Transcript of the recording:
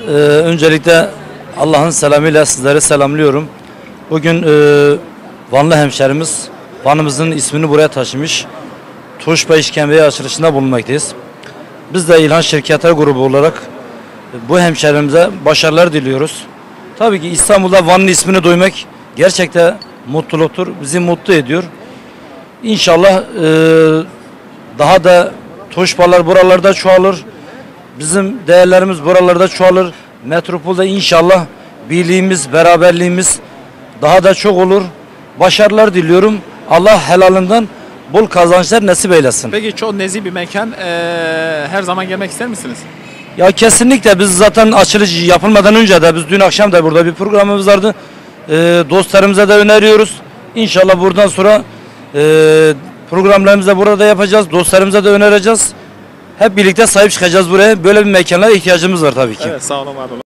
Öncelikle Allah'ın selamıyla sizleri selamlıyorum. Bugün Vanlı hemşerimiz, Van'ımızın ismini buraya taşımış Tuşba İşkembe'ye açılışında bulunmaktayız. Biz de İlhan Şirketler Grubu olarak bu hemşerimize başarılar diliyoruz. Tabii ki İstanbul'da Van'ın ismini duymak gerçekten mutluluktur, bizi mutlu ediyor. İnşallah daha da Tuşbalar buralarda çoğalır. Bizim değerlerimiz buralarda çoğalır. Metropolde inşallah birliğimiz, beraberliğimiz daha da çok olur. Başarılar diliyorum. Allah helalından bol kazançlar nasip eylesin. Peki çok nezih bir mekan. Her zaman gelmek ister misiniz? Ya kesinlikle biz zaten açılış yapılmadan önce de biz dün akşam da burada bir programımız vardı. Dostlarımıza da öneriyoruz. İnşallah buradan sonra programlarımızı da burada yapacağız. Dostlarımıza da önereceğiz. Hep birlikte sahip çıkacağız buraya. Böyle bir mekanlara ihtiyacımız var tabii ki. Evet, sağ olun, var olun.